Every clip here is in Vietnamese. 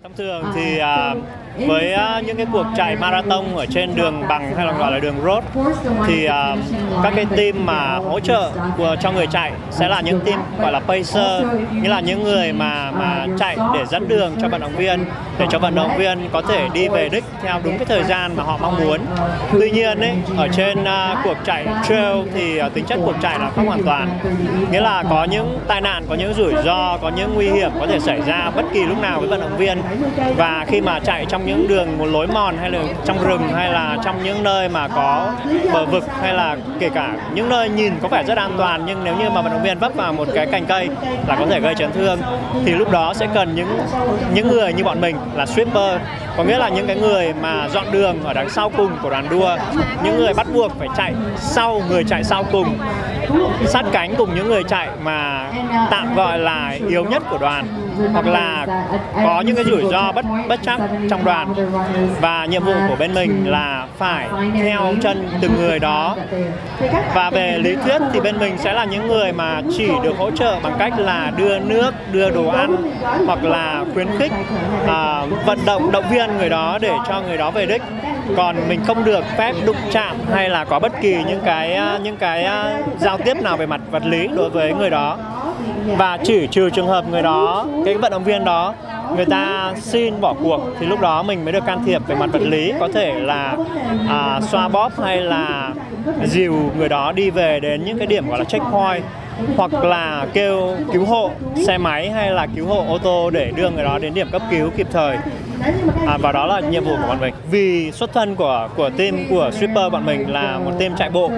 Thông thường thì với những cái cuộc chạy marathon ở trên đường bằng hay là gọi là đường road thì các cái team mà hỗ trợ cho người chạy sẽ là những team gọi là pacer, nghĩa là những người mà chạy để dẫn đường cho vận động viên, để cho vận động viên có thể đi về đích theo đúng cái thời gian mà họ mong muốn. Tuy nhiên ấy, ở trên cuộc chạy trail thì tính chất cuộc chạy là không hoàn toàn, nghĩa là có những tai nạn, có những rủi ro, có những nguy hiểm có thể xảy ra bất kỳ lúc nào với vận động viên. Và khi mà chạy trong những đường một lối mòn hay là trong rừng hay là trong những nơi mà có bờ vực hay là kể cả những nơi nhìn có vẻ rất an toàn, nhưng nếu như mà vận động viên vấp vào một cái cành cây là có thể gây chấn thương, thì lúc đó sẽ cần những người như bọn mình là sweeper, có nghĩa là những cái người mà dọn đường ở đằng sau cùng của đoàn đua, những người bắt buộc phải chạy sau người chạy sau cùng, sát cánh cùng những người chạy mà tạm gọi là yếu nhất của đoàn, hoặc là có những cái rủi ro bất trắc trong đoàn. Và nhiệm vụ của bên mình là phải theo chân từng người đó. Và về lý thuyết thì bên mình sẽ là những người mà chỉ được hỗ trợ bằng cách là đưa nước, đưa đồ ăn, hoặc là khuyến khích, vận động viên người đó để cho người đó về đích. Còn mình không được phép đụng chạm hay là có bất kỳ những cái giao tiếp nào về mặt vật lý đối với người đó. Và chỉ trừ trường hợp người đó, cái vận động viên đó, người ta xin bỏ cuộc thì lúc đó mình mới được can thiệp về mặt vật lý, có thể là xoa bóp hay là dìu người đó đi về đến những cái điểm gọi là checkpoint, hoặc là kêu cứu hộ xe máy hay là cứu hộ ô tô để đưa người đó đến điểm cấp cứu kịp thời. Và đó là nhiệm vụ của bọn mình. Vì xuất thân của team của Sweeper bọn mình là một team chạy bộ,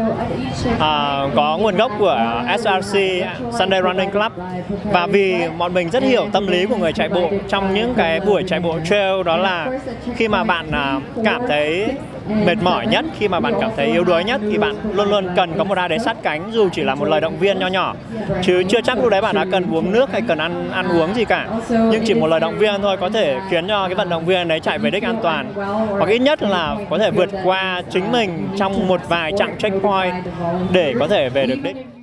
có nguồn gốc của SRC, Sunday Running Club. Và vì bọn mình rất hiểu tâm lý của người chạy bộ trong những cái buổi chạy bộ trail, đó là khi mà bạn cảm thấy mệt mỏi nhất, khi mà bạn cảm thấy yếu đuối nhất thì bạn luôn luôn cần có một ai đấy sát cánh, dù chỉ là một lời động viên nho nhỏ, chứ chưa chắc lúc đấy bạn đã cần uống nước hay cần ăn uống gì cả. Nhưng chỉ một lời động viên thôi có thể khiến cho cái vận động viên đấy chạy về đích an toàn, hoặc ít nhất là có thể vượt qua chính mình trong một vài chặng checkpoint để có thể về được đích.